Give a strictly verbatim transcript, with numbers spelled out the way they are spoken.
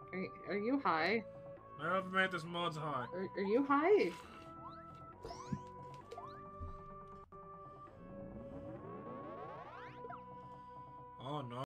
Are, are you high? I haven't made this mod high. Are, are you high?